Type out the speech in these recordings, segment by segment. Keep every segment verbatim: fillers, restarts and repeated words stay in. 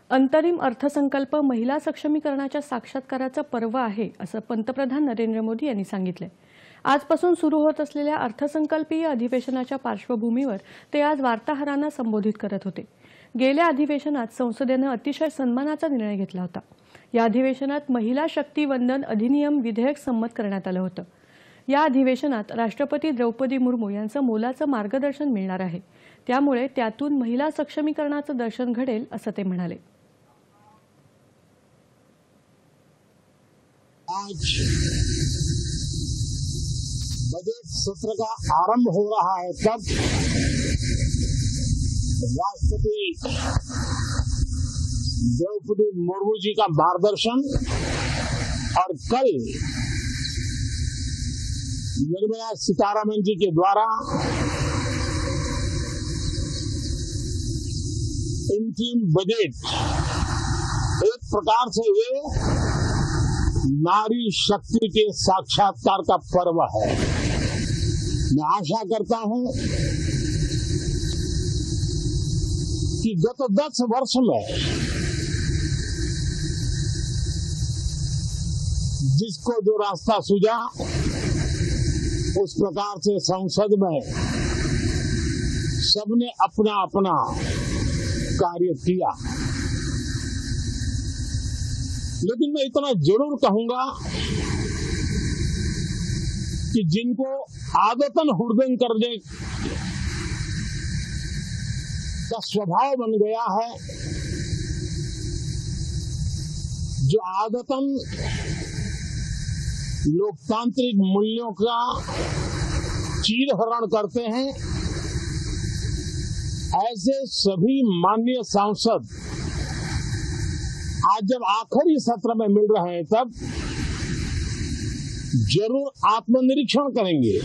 अंतरिम अर्थसंकल्प महिला सक्षमीकरणाच्या साक्षात्काराचं पर्व आहे असं पंतप्रधान नरेंद्र मोदी यांनी सांगितलं। आजपासून सुरू होत असलेल्या अर्थसंकल्पीय अधिवेशनाच्या पार्श्वभूमीवर ते आज वार्ताहरांना संबोधित करत होते। गेल्या अधिवेशनात संसदेने अतिशय सन्मानाचा निर्णय घेतला होता। या अधिवेशनात महिला शक्ती वंदन अधिनियम विधेयक संमत करण्यात आलं होतं। या अधिवेशनात राष्ट्रपती द्रौपदी मुर्मू यांचं मोलाचं मार्गदर्शन मिळणार आहे, त्यामुळे त्यातून महिला सक्षमीकरणाचं दर्शन घडेल असं ते म्हणाले। आज बजट सत्र का आरंभ हो रहा है, तब राष्ट्रपति द्रौपदी मुर्मू जी का मार्गदर्शन और कल निर्मला सीतारमण जी के द्वारा अंतिम बजट एक प्रकार से ये नारी शक्ति के साक्षात्कार का पर्व है। मैं आशा करता हूं कि गत दस वर्ष में जिसको जो रास्ता सूझा, उस प्रकार से संसद में सबने अपना अपना कार्य किया। लेकिन मैं इतना जरूर कहूंगा कि जिनको आदतन हुड़दंग करने का स्वभाव बन गया है, जो आदतन लोकतांत्रिक मूल्यों का चीरहरण करते हैं, ऐसे सभी माननीय सांसद आज जब आखिरी सत्र में मिल रहे हैं, तब जरूर आत्मनिरीक्षण करेंगे।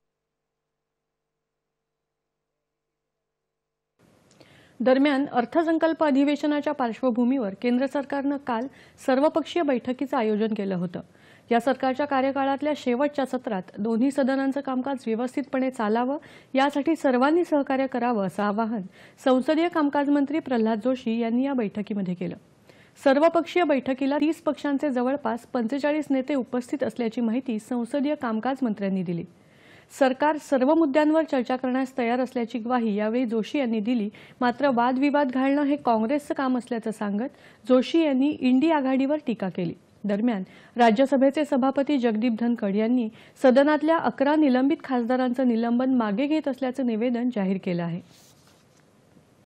दरम्यान अर्थसंकल्प अधिवेशनाच्या पार्श्वभूमीवर केंद्र सरकारने काल सर्वपक्षीय बैठकीचं आयोजन केलं होतं। या सरकारच्या कार्यकाळातल्या शेवटच्या सत्रात दोन्ही सदनांचं कामकाज व्यवस्थितपणे चालावं, यासाठी सर्वांनी सहकार्य करावं असं आवाहन संसदीय कामकाज मंत्री प्रल्हाद जोशी यांनी या बैठकीमध्ये केलं। सर्वपक्षीय बैठकीला तीस पक्षांचे जवळपास पंचेचाळीस नेते उपस्थित असल्याची माहिती संसदीय कामकाज मंत्र्यांनी दिली। सरकार सर्व मुद्द्यांवर चर्चा करण्यास तयार असल्याची ग्वाही यावेळी जोशी यांनी दिली। मात्र वादविवाद घालणं हे काँग्रेसचं काम असल्याचं सांगत जोशी यांनी इंडी आघाडीवर टीका केली। दरम्यान राज्यसभेचे सभापती जगदीप धनखड यांनी सदनातल्या अकरा निलंबित खासदारांचं निलंबन मागे घेत असल्याचं निवेदन जाहीर केलं आहे।